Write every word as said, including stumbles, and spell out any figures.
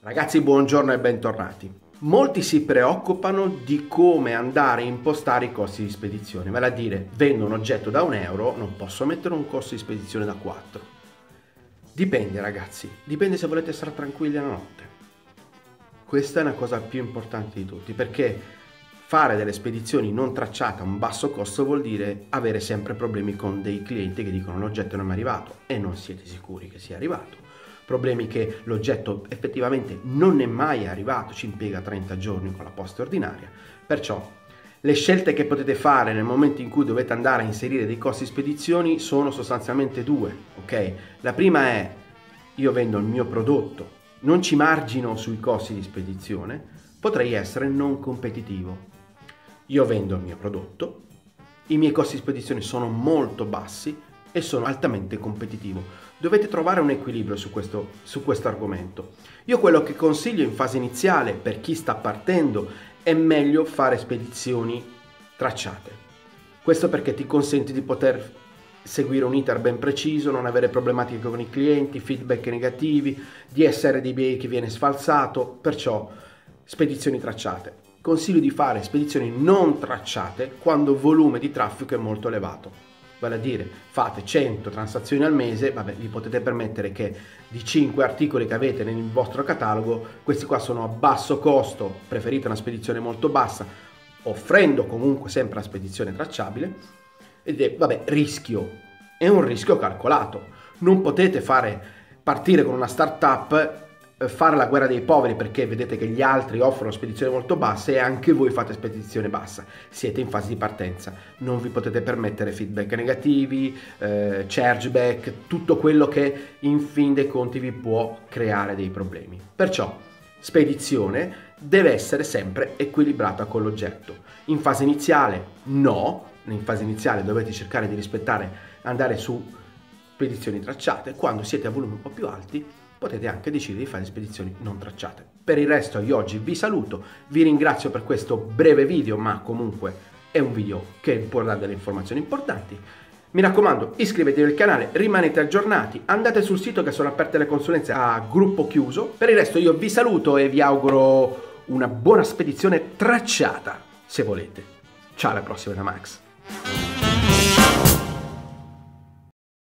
Ragazzi, buongiorno e bentornati. Molti si preoccupano di come andare a impostare i costi di spedizione, vale a dire, vendo un oggetto da un euro, non posso mettere un costo di spedizione da quattro. Dipende ragazzi, dipende se volete stare tranquilli la notte. Questa è una cosa più importante di tutti, perché fare delle spedizioni non tracciate a un basso costo vuol dire avere sempre problemi con dei clienti che dicono l'oggetto non è arrivato e non siete sicuri che sia arrivato. Problemi che l'oggetto effettivamente non è mai arrivato, ci impiega trenta giorni con la posta ordinaria. Perciò le scelte che potete fare nel momento in cui dovete andare a inserire dei costi di spedizioni sono sostanzialmente due, ok? La prima è: io vendo il mio prodotto, non ci margino sui costi di spedizione, potrei essere non competitivo. Io vendo il mio prodotto, i miei costi di spedizione sono molto bassi e sono altamente competitivo. Dovete trovare un equilibrio su questo, su questo argomento. Io quello che consiglio in fase iniziale per chi sta partendo è meglio fare spedizioni tracciate. Questo perché ti consente di poter seguire un iter ben preciso, non avere problematiche con i clienti, feedback negativi, D S R D B A che viene sfalsato, perciò spedizioni tracciate. Consiglio di fare spedizioni non tracciate quando il volume di traffico è molto elevato. Vale a dire, fate cento transazioni al mese, vabbè, vi potete permettere che di cinque articoli che avete nel vostro catalogo, questi qua sono a basso costo, preferite una spedizione molto bassa, offrendo comunque sempre la spedizione tracciabile, ed è, vabbè, rischio, è un rischio calcolato. Non potete fare partire con una startup, fare la guerra dei poveri perché vedete che gli altri offrono spedizioni molto basse e anche voi fate spedizione bassa. Siete in fase di partenza, non vi potete permettere feedback negativi, eh, chargeback, tutto quello che in fin dei conti vi può creare dei problemi. Perciò spedizione deve essere sempre equilibrata con l'oggetto. In fase iniziale no, in fase iniziale dovete cercare di rispettare, andare su spedizioni tracciate. Quando siete a volumi un po' più alti potete anche decidere di fare spedizioni non tracciate. Per il resto io oggi vi saluto, vi ringrazio per questo breve video, ma comunque è un video che può dare delle informazioni importanti. Mi raccomando, iscrivetevi al canale, rimanete aggiornati, andate sul sito che sono aperte le consulenze a gruppo chiuso. Per il resto io vi saluto e vi auguro una buona spedizione tracciata, se volete. Ciao, alla prossima da Max.